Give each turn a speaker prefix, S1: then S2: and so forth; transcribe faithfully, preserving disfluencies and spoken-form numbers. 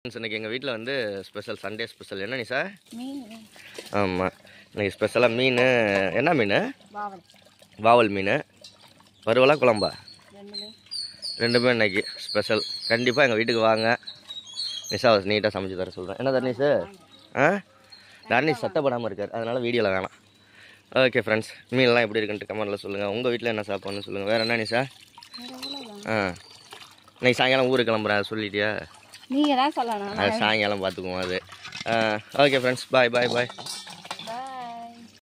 S1: இன்னைக்கு எங்கள் வீட்டில் வந்து ஸ்பெஷல் சண்டே ஸ்பெஷல் என்ன நீ சார்?
S2: மீன்.
S1: ஆமாம், இன்னைக்கு ஸ்பெஷலாக மீன். என்ன மீன்?
S2: வாவல்.
S1: வாவல் மீன். வறுவலா குழம்பா?
S2: ரெண்டுமே.
S1: ரெண்டுமே இன்னைக்கு ஸ்பெஷல். கண்டிப்பாக எங்கள் வீட்டுக்கு வாங்க, நிஷா நீட்டாக சமைச்சு தர சொல்கிறேன். என்ன தர்னீஸ்? ஆ தர்னீஸ் சத்தப்படாமல் இருக்கார், அதனால் வீடியோவில் வேணாம். ஓகே ஃப்ரெண்ட்ஸ், மீன்லாம் எப்படி இருக்குன்ட்டு கமெண்ட்டில் சொல்லுங்கள். உங்கள் வீட்டில் என்ன சாப்பாடுன்னு சொல்லுங்கள். வேறு என்ன நிஷா? ஆ இன்னைக்கு சாயங்காலம் ஊருக்கு கிளம்புறேன் சொல்லிட்டியா?
S2: நீங்கள் தான் சொல்லணும்.
S1: அது சாயங்காலம் பார்த்துக்குவோம் அது. ஓகே ஃப்ரெண்ட்ஸ், பாய் பாய் பாய்.